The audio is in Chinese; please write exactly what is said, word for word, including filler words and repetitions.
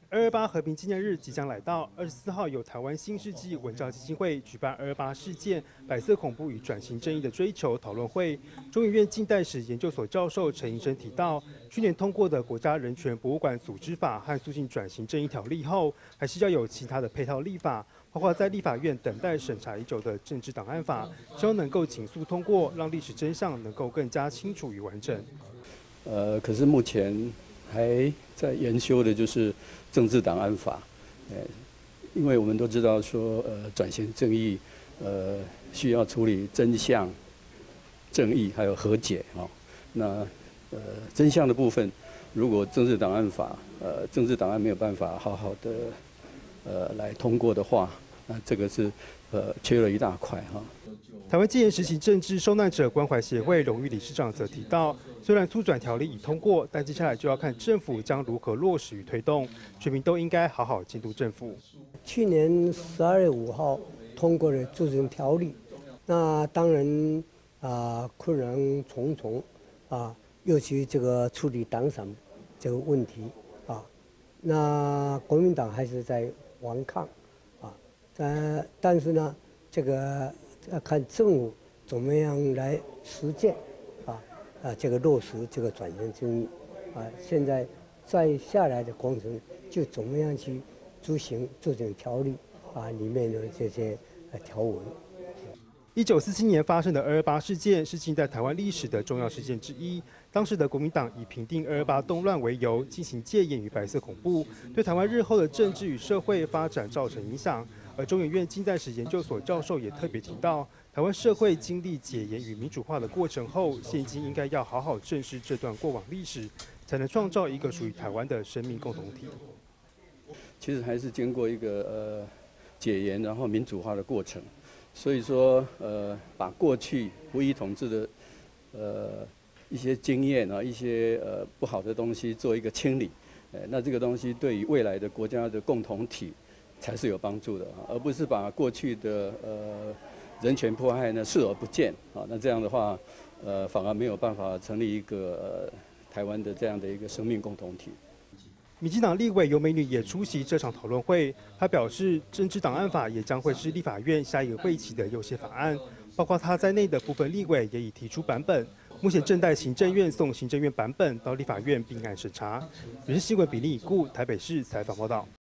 二二八和平纪念日即将来到，二十四号由台湾新世纪文教基金会举办二二八事件白色恐怖与转型正义的追求讨论会。中研院近代史研究所教授陈医生提到，去年通过的国家人权博物馆组织法和促进转型正义条例后，还是要有其他的配套立法，包括在立法院等待审查已久的政治档案法，希望能够紧速通过，让历史真相能够更加清楚与完整。 呃，可是目前还在研修的就是政治档案法，呃，因为我们都知道说，呃，转型正义，呃，需要处理真相、正义还有和解哦。那呃，真相的部分，如果政治档案法，呃，政治档案没有办法好好的呃来通过的话，那这个是呃缺了一大块哈。 台湾戒严时期政治受难者关怀协会荣誉理事长则提到，虽然促转条例已通过，但接下来就要看政府将如何落实与推动，全民都应该好好监督政府。 去年十二月五号通过了促转条例，那当然啊、呃、困难重重啊，尤其这个处理党产这个问题啊，那国民党还是在顽抗啊，呃，但是呢，这个。要看政府怎么样来实践，啊啊，这个落实这个转型正义，啊，现在再下来的工程就怎么样去执行这种条例啊里面的这些呃条文。 一九四七年发生的二二八事件是近代台湾历史的重要事件之一。当时的国民党以平定二二八动乱为由，进行戒严与白色恐怖，对台湾日后的政治与社会发展造成影响。而中研院近代史研究所教授也特别提到，台湾社会经历解严与民主化的过程后，现今应该要好好正视这段过往历史，才能创造一个属于台湾的生命共同体。 其实还是经过一个呃解严然后民主化的过程。所以说，呃，把过去不义统治的，呃，一些经验啊，一些呃不好的东西做一个清理，呃，那这个东西对于未来的国家的共同体才是有帮助的，而不是把过去的呃人权迫害呢视而不见啊。那这样的话，呃，反而没有办法成立一个、呃、台湾的这样的一个生命共同体。 民进党立委尤美女也出席这场讨论会，她表示，政治档案法也将会是立法院下一个会期的优先法案，包括她在内的部分立委也已提出版本，目前正待行政院送行政院版本到立法院并案审查。原是新闻比例已故台北市采访报道。